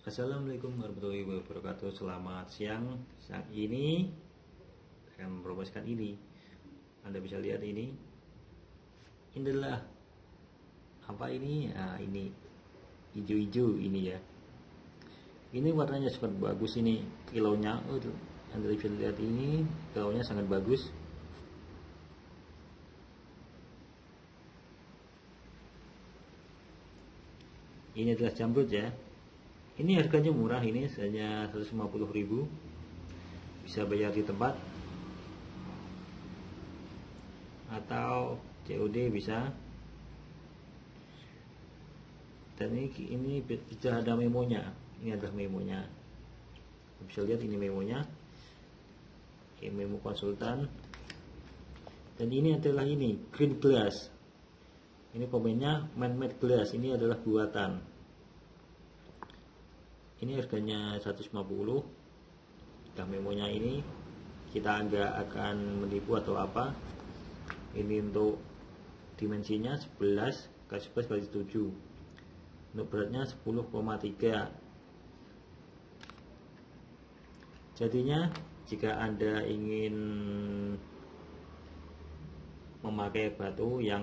Assalamualaikum warahmatullahi wabarakatuh. Selamat siang. Siang ini akan mempromosikan ini. Anda bisa lihat ini. Ini adalah apa ini? Nah, ini hijau-hijau ini ya. Ini warnanya sangat bagus ini. Kilaunya, Anda bisa lihat ini kilaunya sangat bagus. Ini adalah jamrut ya. Ini harganya murah, ini hanya 150.000. Bisa bayar di tempat atau COD bisa. Dan ini sudah ada memonya. Ini adalah memonya. Bisa lihat ini memonya. Ini memo konsultan. Dan ini adalah ini green glass. Ini komennya man-made glass, ini adalah buatan. Ini harganya 150. Nah, memonya ini kita nggak akan menipu atau apa. Ini untuk dimensinya 11 x 11 x 7. Untuk beratnya 10,3. Jadinya jika Anda ingin memakai batu yang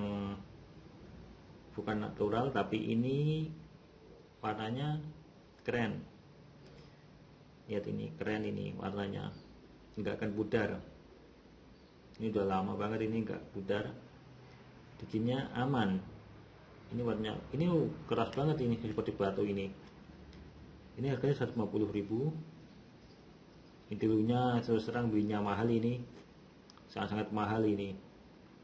bukan natural, tapi ini warnanya keren. Lihat ini keren, ini warnanya nggak akan pudar. Ini udah lama banget ini nggak pudar, bikinnya aman. Ini warnanya ini keras banget, ini seperti batu ini. Ini harganya 150.000. Ini dulunya terus terang belinya mahal, ini sangat-sangat mahal ini.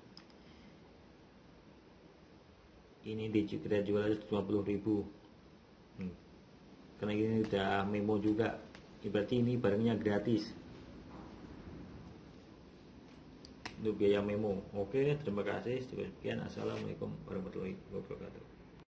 Ini kita jual 150.000. Karena ini udah memo juga, berarti ini barangnya gratis untuk biaya memo. Oke, terima kasih. Sekian. Assalamualaikum warahmatullahi wabarakatuh.